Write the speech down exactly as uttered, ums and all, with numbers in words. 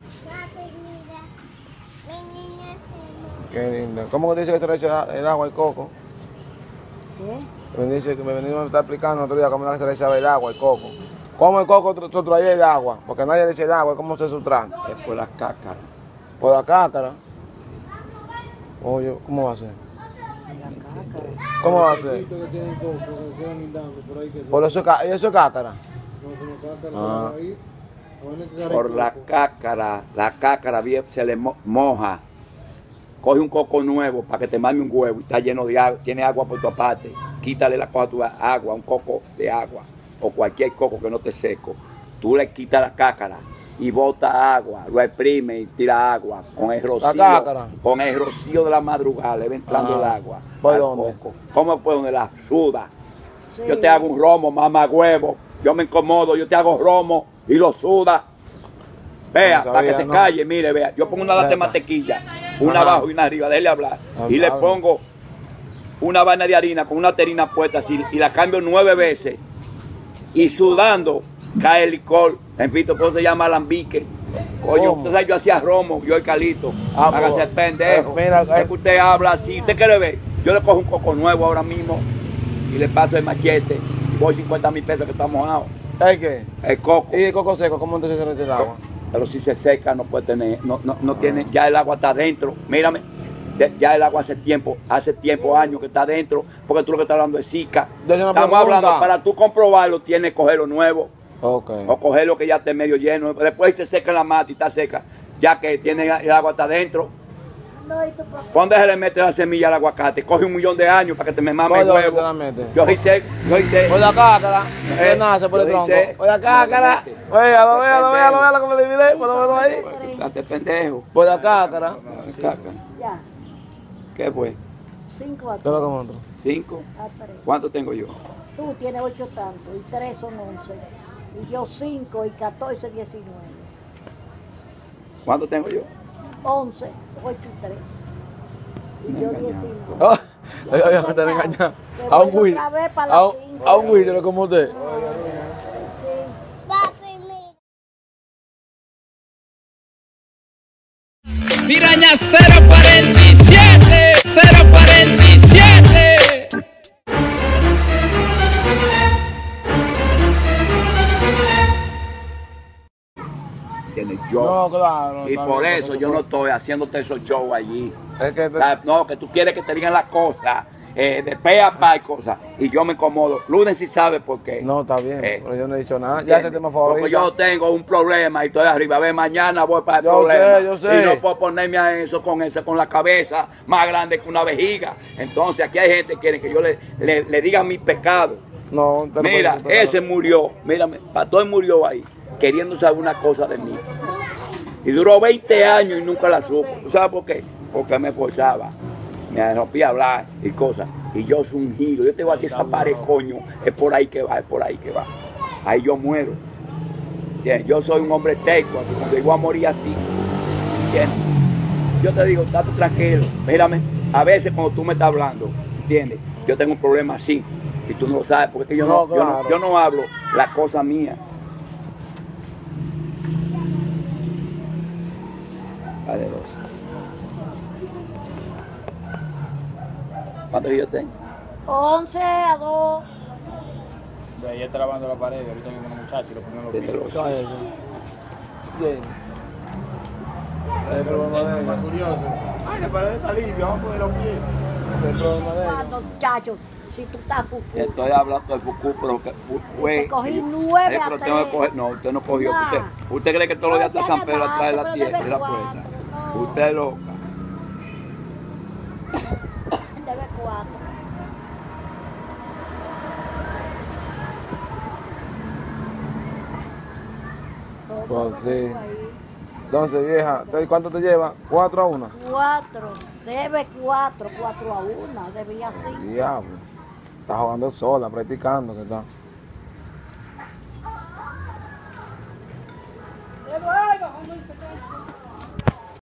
Qué lindo. ¿Cómo que dice que te le echa el agua al coco? ¿Qué? Me dice que me venía me está explicando otro día cómo se le echaba el agua al coco. ¿Cómo el coco tú traes el agua? Porque nadie le echa el agua, ¿cómo se sustrae? Es por la cácara. ¿Por la cácara? Sí. Oye, ¿cómo va a ser? La cácara. ¿Cómo va a ser? ¿Por eso, ¿y eso es cácara? Ah. Por la cácara, la cácara bien se le mo moja. Coge un coco nuevo para que te mame un huevo y está lleno de agua, tiene agua por tu parte. Quítale la cosa a tu agua, un coco de agua o cualquier coco que no te seco. Tú le quitas la cácara y bota agua, lo exprime y tira agua con el rocío. ¿La cácara? Con el rocío de la madrugada le va entrando el agua ¿Por al dónde? coco. ¿Cómo puedo donde la suda? Sí. Yo te hago un romo, mamá huevo. Yo me incomodo, yo te hago romo y lo suda. Vea, No sabía, para que se no. calle, mire, vea. Yo pongo una lata de mantequilla, una Ajá. abajo y una arriba, déjele hablar. Ah, Y le habla. pongo una vaina de harina con una terina puesta así y la cambio nueve veces. Y sudando cae el licor. En fin, por eso se llama alambique. Coño, ¿Cómo? entonces yo hacía romo, yo el calito. Ah, Hágase pues, el pendejo. eh, mira, Es eh. que usted habla así. ¿Usted quiere ver? Yo le cojo un coco nuevo ahora mismo y le paso el machete. Voy cincuenta mil pesos que está mojado. ¿Sabes qué? El coco. ¿Y el coco seco? ¿Cómo entonces se le echa el agua? Pero si se seca no puede tener, no, no, no tiene, ya el agua está adentro. Mírame, de- ya el agua hace tiempo, hace tiempo, años que está adentro, porque tú lo que estás hablando es zika. Yo hice una Estamos pregunta. hablando, para tú comprobarlo, tienes que coger lo nuevo Ok. o coger lo que ya esté medio lleno. Después se seca la mata y está seca, ya que tiene el agua está adentro. No, ¿y tu papá? ¿Dónde se le mete la semilla al aguacate? Coge un millón de años para que te me mame el ¿Por dónde huevo. se la mete? Yo hice, yo hice. Por la cácara, Eh, que nace por el yo tronco. hice- Por la cácara. Véalo, véalo, véalo, véalo como le miré, por lo menos ahí. Date pendejo. Por la cácara. Ya. ¿Qué fue? Cinco a ¿Qué es lo tres. que monto? ¿Cinco? A tres. ¿Cuánto tengo yo? Tú tienes ocho tantos y tres son once. Y yo cinco y catorce, diecinueve. ¿Cuánto tengo yo? Once, ocho y tres. Y Me yo engañaron. diecinueve. Oh, oye, oye, me están engañando. Te A un voy Will. otra vez para A las un, cinco. a un Will, como usted. Sí. Piraña cero cuarenta y siete, cero cuarenta y siete. ¿Entiendes? Yo. No, claro. Y está por bien, eso porque yo se no estoy haciéndote esos shows allí. puede- Es que te- O sea, no, que tú quieres que te digan las cosas, eh, de pe a pa y cosas. Y yo me incomodo. Lunes sí sabe por qué. No, está bien, Eh, pero yo no he dicho nada. Ya ese tema favorito. Porque yo tengo un problema y estoy arriba. A ver, mañana voy para el Yo problema. sé, yo sé. Y no puedo ponerme a eso con esa, con la cabeza más grande que una vejiga. Entonces aquí hay gente que quiere que yo le, le, le diga mi pecado. No, te lo Mira, puedo decir, ese murió, mírame, Pastor murió ahí, queriendo saber una cosa de mí. Y duró veinte años y nunca la supo. ¿Tú sabes por qué? Porque me esforzaba, me rompía a hablar y cosas. Y yo soy un giro, yo te voy a desaparecer, coño, es por ahí que va, es por ahí que va. Ahí yo muero. ¿Entiendes? Yo soy un hombre terco, así como yo voy a morir así. ¿Entiendes? Yo te digo, estate tranquilo, mírame, a veces cuando tú me estás hablando, ¿entiendes? Yo tengo un problema así. Y tú no lo sabes, porque es que yo no, No, yo claro. no, yo no hablo la cosa mía. Vale, dos. ¿Cuántos yo tengo? once a dos. De ahí está lavando la pared, ahorita viene un muchacho y lo pone en los Desde pies. los- Cállese. Bien. Ese es el problema de ella. Curioso. Ay, la pared está limpia, vamos a poner los pies. Ese es el problema de ella. Cuando, muchachos, si tú estás cucú. Estoy hablando de Fuku, pero que, güey, Te cogí y- nueve eh, a pero tengo que tres. coger, no, usted no cogió. Nah. Usted, usted cree que todos los días No, está ya San Pedro nada, atrás de la, pero tie- debe de la cuatro, puerta? no. Usted es loca. Debe cuatro. Todo Pues lo que sí. tú ahí. Entonces, vieja, ¿te- ¿cuánto te lleva? ¿Cuatro a una? Cuatro. Debe cuatro, cuatro a una. Debía cinco. Diablo. Está jugando sola, practicando, ¿qué tal?